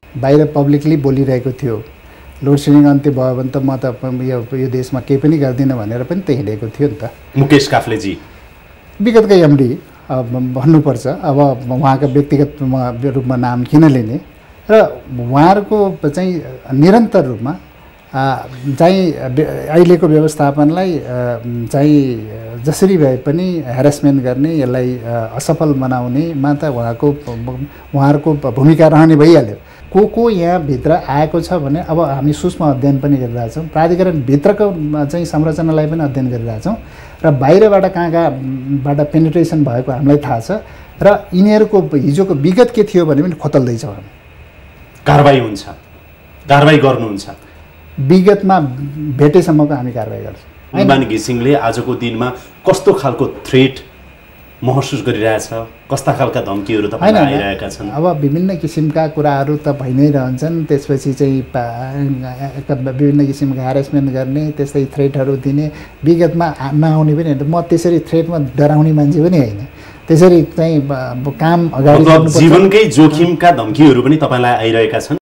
बाहिर पब्लिकली बोलिरहेको थियो लोड सेडिङ अन्त्य भयो भने त म त यो देशमा केही पनि गर्दिनँ भनेर पनि त हिँडेको थियो नि त मुकेश काफ्लेजी विगतका एमडी भन्नुपर्छ। अब उहाँका व्यक्तिगत रूपमा नाम किन लिने र उहाँहरूको चाहिँ निरन्तर रूपमा चाहिँ अहिलेको व्यवस्थापनलाई चाहिँ जसरी भए पनि ह्यारेसमेन्ट गर्ने यसलाई असफल बनाउनेमा त उहाँहरूको भूमिका रहने भइहाल्यो। को यहाँभित्र आएको छ भने अब हामी सूक्ष्म अध्ययन पनि गरिरहेछौँ, प्राधिकरणभित्रको चाहिँ संरचनालाई पनि अध्ययन गरिरहेछौँ र बाहिरबाट कहाँबाट पेनिट्रेसन भएको हामीलाई थाहा छ र यिनीहरूको हिजोको विगत के थियो भने पनि खोतल्दैछौँ हामी। कारबाही हुन्छ, कारबाही गर्नुहुन्छ, विगतमा भेटेसम्मको हामी कारबाही गर्छौँ। निमानी घिसिङले आजको दिनमा कस्तो खालको थ्रेट महसुस गरिरहेछ, कस्ता खालका धम्कीहरू तपाईँलाई आइरहेका छन्? अब विभिन्न किसिमका कुराहरू त भइ नै रहन्छन्, त्यसपछि चाहिँ विभिन्न किसिमका ह्यारेसमेन्ट गर्ने, त्यस्तै थ्रेटहरू दिने, विगतमा नआउने पनि होइन। म त्यसरी थ्रेटमा डराउने मान्छे पनि होइन, त्यसरी चाहिँ काम अगाडि जीवनकै जोखिमका धम्कीहरू पनि तपाईँलाई आइरहेका छन्।